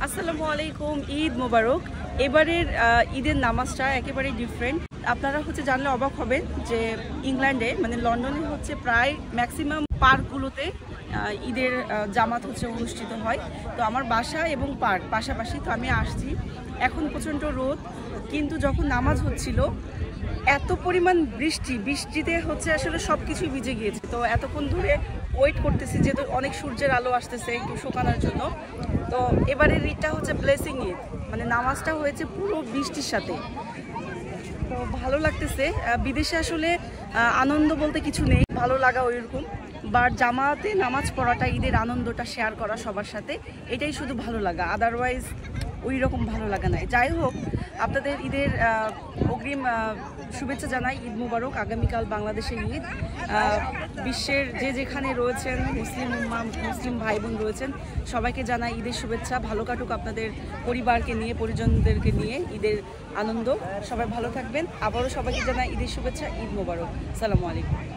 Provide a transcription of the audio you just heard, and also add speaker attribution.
Speaker 1: আসসালামু আলাইকুম, ঈদ মোবারক। এবারের ঈদের নামাজটা একেবারেই ডিফারেন্ট। আপনারা জানলে অবাক হবেন যে ইংল্যান্ডে মানে লন্ডনে প্রায় ম্যাক্সিমাম পার্কগুলোতে ঈদের জামাত অনুষ্ঠিত হয়। তো আমার বাসা এবং পার্ক পাশাপাশি, তো আমি আসছি। এখন প্রচণ্ড রোদ, কিন্তু যখন নামাজ হচ্ছিল এত পরিমাণ বৃষ্টিতে আসলে সব কিছুই ভিজে গিয়েছে। তো এতক্ষণ ধরে ওয়েট করতেছি, যেহেতু অনেক সূর্যের আলো আসতেছে একটু শুকানোর জন্য। তো এবারের ঈদটা ব্লেসিং ঈদ, মানে নামাজটা হয়েছে পুরো বৃষ্টির সাথে। তো ভালো লাগতেছে। বিদেশে আসলে আনন্দ বলতে কিছু নেই, ভালো লাগা ওইরকম। বাট জামাতে নামাজ পড়াটা, ঈদের আনন্দটা শেয়ার করা সবার সাথে, এটাই শুধু ভালো লাগা, আদারওয়াইজ ওই রকম ভালো লাগা নাই। যাই হোক, আপনাদের ঈদের অগ্রিম শুভেচ্ছা জানাই। ঈদ মুবারক। আগামীকাল বাংলাদেশের ঈদ। বিশ্বের যে যেখানে রয়েছেন মুসলিম ভাই বোন রয়েছেন, সবাইকে জানাই ঈদের শুভেচ্ছা। ভালো কাটুক আপনাদের পরিবারকে নিয়ে, পরিজনদেরকে নিয়ে ঈদের আনন্দ। সবাই ভালো থাকবেন। আবারও সবাইকে জানাই ঈদের শুভেচ্ছা। ঈদ মুবারক। আসসালামু আলাইকুম।